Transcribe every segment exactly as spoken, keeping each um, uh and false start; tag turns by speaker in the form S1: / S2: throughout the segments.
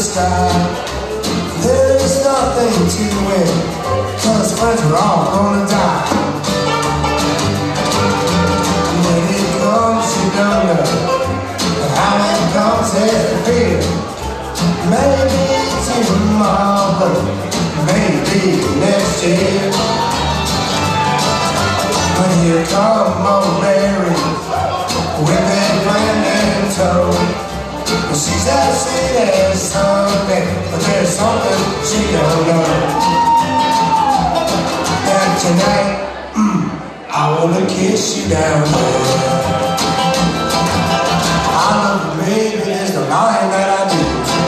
S1: sky. There is nothing to win, 'cause friends are all gonna die. When it comes, you don't know how it comes as a fear. Maybe tomorrow, maybe next year. When you come on Mary, with that friend in tow, she's as sweet as something, but there's something she don't know. And tonight, mm, I wanna kiss you down there. I love you, baby, there's no lying that I do.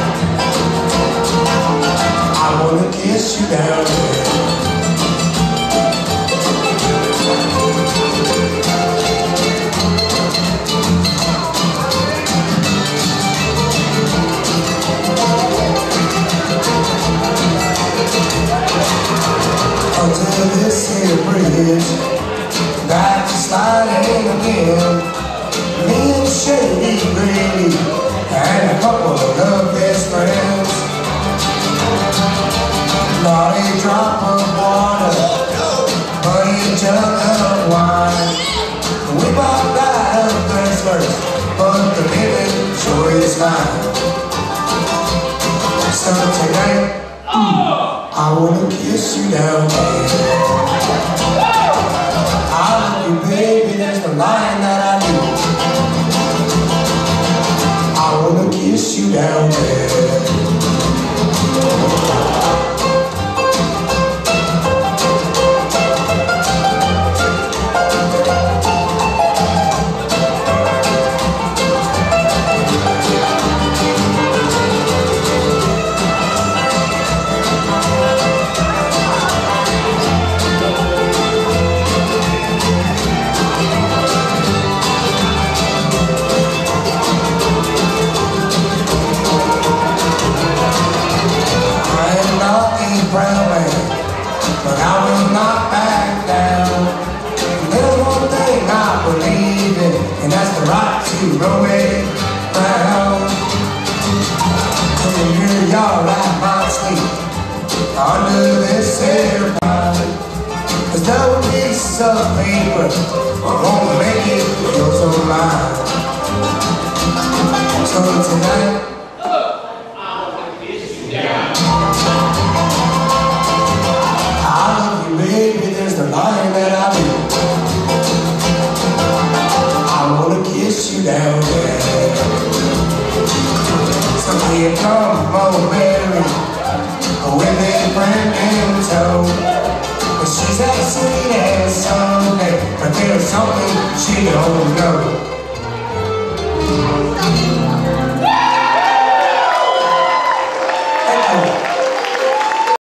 S1: I wanna kiss you down there. Until this here bridge, back to sliding again. Me and Shady Grady and a couple of best friends. Not a drop of water, but a jug of wine. We bought that up first first, but the living sure is mine. So tonight, I wanna kiss you down there. I love you, baby, there's no lying that I do. I wanna kiss you down there. Brown man, but I will not back down. There's one thing I believe in, and that's the right to roam it round. When you're y'all at my sleep under this air pine, there's no piece of paper won't make it feel so mine. So tonight, baby, there's no lying that I do. I wanna kiss you down there. So here come on Mary, with a friend in tow. She's as sweet as Sunday, but there's something she don't know.